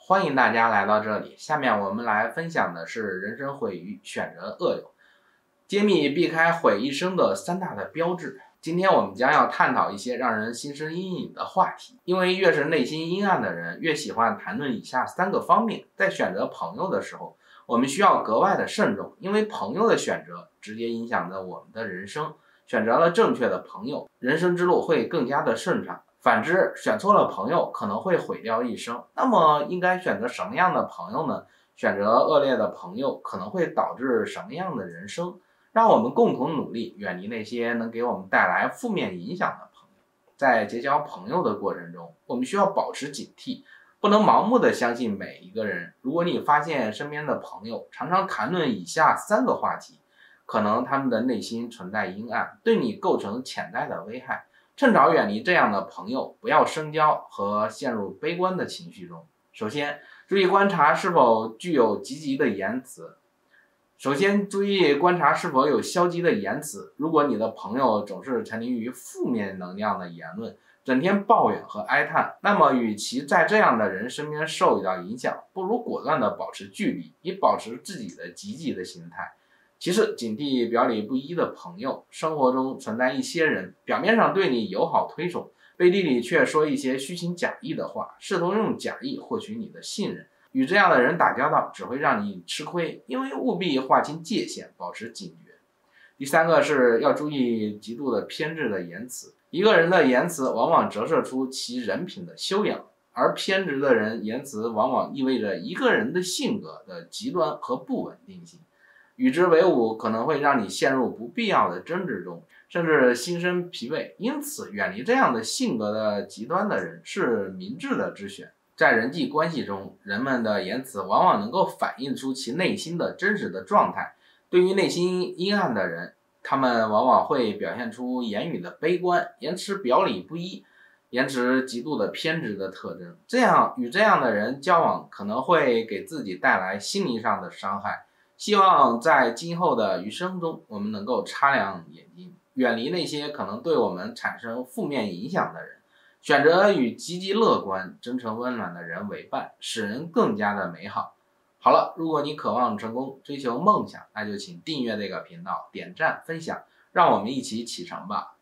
欢迎大家来到这里。下面我们来分享的是人生毁于选择恶友，揭秘避开毁一生的3大的标志。今天我们将要探讨一些让人心生阴影的话题，因为越是内心阴暗的人，越喜欢谈论以下3个方面。在选择朋友的时候，我们需要格外的慎重，因为朋友的选择直接影响着我们的人生。选择了正确的朋友，人生之路会更加的顺畅。反之，选错了朋友可能会毁掉一生。那么应该选择什么样的朋友呢？选择恶劣的朋友可能会导致什么样的人生？让我们共同努力，远离那些能给我们带来负面影响的朋友。在结交朋友的过程中，我们需要保持警惕，不能盲目的相信每一个人。如果你发现身边的朋友常常谈论以下3个话题，可能他们的内心存在阴暗，对你构成潜在的危害。趁早远离这样的朋友，不要深交和陷入悲观的情绪中。首先，注意观察是否具有积极的言辞。注意观察是否有消极的言辞。如果你的朋友总是沉溺于负面能量的言论，整天抱怨和哀叹，那么与其在这样的人身边受到影响，不如果断的保持距离，以保持自己的积极的心态。其次，警惕表里不一的朋友。生活中存在一些人，表面上对你友好推崇，背地里却说一些虚情假意的话，试图用假意获取你的信任。与这样的人打交道只会让你吃亏，因为务必划清界限，保持警觉。第3个是要注意极度的偏执的言辞。一个人的言辞往往折射出其人品的修养，而偏执的人言辞往往意味着一个人的性格的极端和不稳定性。与之为伍可能会让你陷入不必要的争执中，甚至心生疲惫。因此，远离这样的性格的极端的人是明智的之选。在人际关系中，人们的言辞往往能够反映出其内心的真实的状态。对于内心阴暗的人，他们往往会表现出言语的悲观、言辞表里不一、言辞极度的偏执的特征。与这样的人交往可能会给自己带来心理上的伤害。希望在今后的余生中，我们能够擦亮眼睛，远离那些可能对我们产生负面影响的人，选择与积极乐观、真诚温暖的人为伴，使人更加的美好。好了，如果你渴望成功，追求梦想，那就请订阅这个频道，点赞分享，让我们一起启程吧。